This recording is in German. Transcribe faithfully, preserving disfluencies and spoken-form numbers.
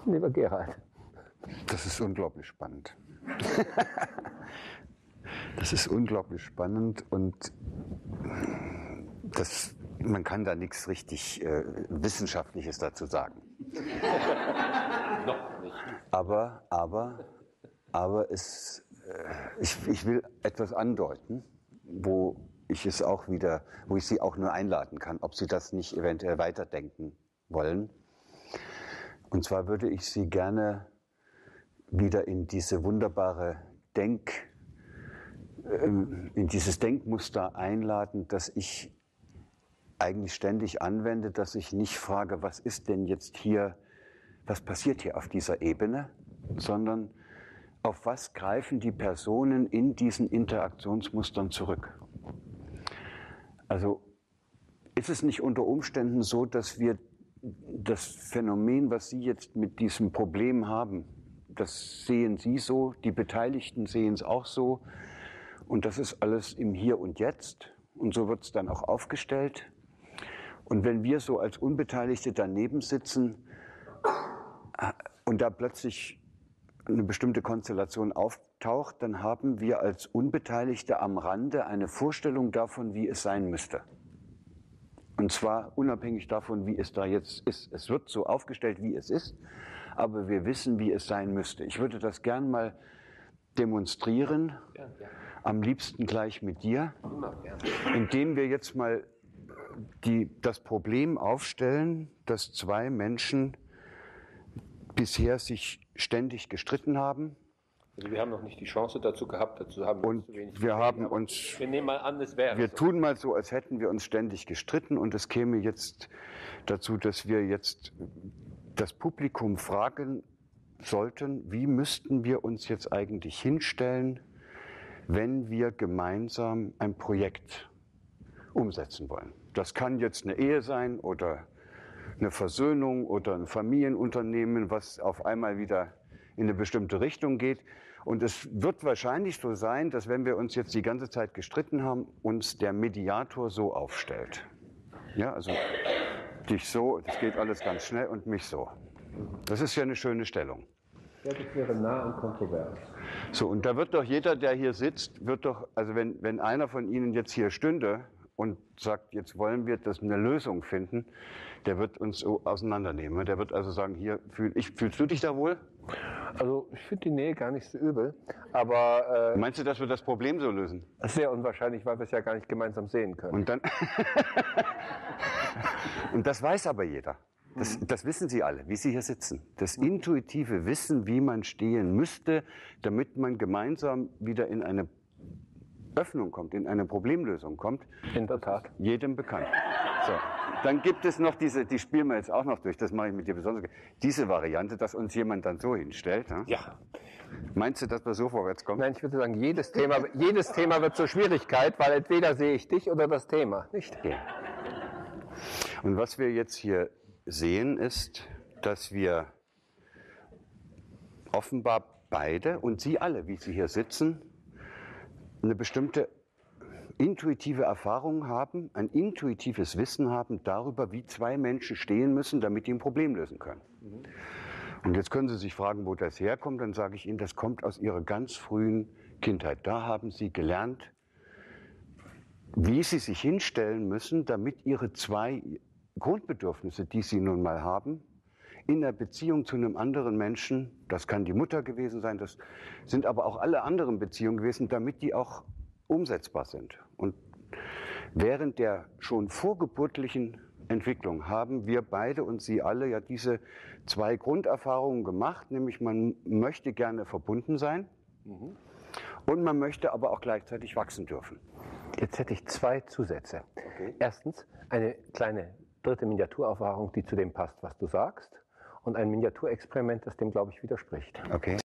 lieber Gerald? Das ist unglaublich spannend. Das ist unglaublich spannend und das, man kann da nichts richtig äh, Wissenschaftliches dazu sagen. Noch nicht. Aber, aber, aber es, äh, ich, ich will etwas andeuten, wo ich es auch wieder, wo ich Sie auch nur einladen kann, ob Sie das nicht eventuell weiterdenken wollen. Und zwar würde ich Sie gerne wieder in diese wunderbare Denk, in dieses Denkmuster einladen, das ich eigentlich ständig anwende, dass ich nicht frage, was ist denn jetzt hier, was passiert hier auf dieser Ebene, sondern auf was greifen die Personen in diesen Interaktionsmustern zurück. Also ist es nicht unter Umständen so, dass wir das Phänomen, was Sie jetzt mit diesem Problem haben, das sehen Sie so, die Beteiligten sehen es auch so und das ist alles im Hier und Jetzt und so wird es dann auch aufgestellt. Und wenn wir so als Unbeteiligte daneben sitzen und da plötzlich eine bestimmte Konstellation auftaucht, dann haben wir als Unbeteiligte am Rande eine Vorstellung davon, wie es sein müsste. Und zwar unabhängig davon, wie es da jetzt ist. Es wird so aufgestellt, wie es ist, aber wir wissen, wie es sein müsste. Ich würde das gern mal demonstrieren, ja, ja. Am liebsten gleich mit dir, ja. Indem wir jetzt mal die, das Problem aufstellen, dass zwei Menschen bisher sich ständig gestritten haben. Also wir haben noch nicht die Chance dazu gehabt, dazu haben wir und zu wenig wir gesehen, haben uns, wir nehmen mal an, es wäre wir so. tun mal so, als hätten wir uns ständig gestritten und es käme jetzt dazu, dass wir jetzt das Publikum fragen sollten, wie müssten wir uns jetzt eigentlich hinstellen, wenn wir gemeinsam ein Projekt umsetzen wollen. Das kann jetzt eine Ehe sein oder eine Versöhnung oder ein Familienunternehmen, was auf einmal wieder in eine bestimmte Richtung geht. Und es wird wahrscheinlich so sein, dass wenn wir uns jetzt die ganze Zeit gestritten haben, uns der Mediator so aufstellt. Ja, also dich so, das geht alles ganz schnell und mich so. Das ist ja eine schöne Stellung. Ja, das wäre nah und kontrovers. So, und da wird doch jeder, der hier sitzt, wird doch, also wenn, wenn einer von Ihnen jetzt hier stünde und sagt, jetzt wollen wir das eine Lösung finden, der wird uns so auseinandernehmen. Der wird also sagen, hier, fühl, ich, fühlst du dich da wohl? Also ich finde die Nähe gar nicht so übel, aber... Äh, Meinst du, dass wir das Problem so lösen? Sehr unwahrscheinlich, weil wir es ja gar nicht gemeinsam sehen können. Und dann... Und das weiß aber jeder. Das, das wissen Sie alle, wie Sie hier sitzen. Das intuitive Wissen, wie man stehen müsste, damit man gemeinsam wieder in eine Öffnung kommt, in eine Problemlösung kommt. In der Tat. Jedem bekannt. So. Dann gibt es noch diese, die spielen wir jetzt auch noch durch, das mache ich mit dir besonders, diese Variante, dass uns jemand dann so hinstellt. Ja? Ja. Meinst du, dass wir so vorwärts kommen? Nein, ich würde sagen, jedes Thema, jedes Thema wird zur Schwierigkeit, weil entweder sehe ich dich oder das Thema, nicht? Ja. Und was wir jetzt hier sehen, ist, dass wir offenbar beide und Sie alle, wie Sie hier sitzen, eine bestimmte intuitive Erfahrung haben, ein intuitives Wissen haben darüber, wie zwei Menschen stehen müssen, damit die ein Problem lösen können. Mhm. Und jetzt können Sie sich fragen, wo das herkommt. Dann sage ich Ihnen, das kommt aus Ihrer ganz frühen Kindheit. Da haben Sie gelernt, wie Sie sich hinstellen müssen, damit Ihre zwei Grundbedürfnisse, die Sie nun mal haben, in der Beziehung zu einem anderen Menschen, das kann die Mutter gewesen sein, das sind aber auch alle anderen Beziehungen gewesen, damit die auch umsetzbar sind. Und während der schon vorgeburtlichen Entwicklung haben wir beide und Sie alle ja diese zwei Grunderfahrungen gemacht, nämlich man möchte gerne verbunden sein mhm. und man möchte aber auch gleichzeitig wachsen dürfen. Jetzt hätte ich zwei Zusätze. Okay. Erstens eine kleine dritte Miniaturerfahrung, die zu dem passt, was du sagst, und ein Miniaturexperiment, das dem, glaube ich, widerspricht. Okay.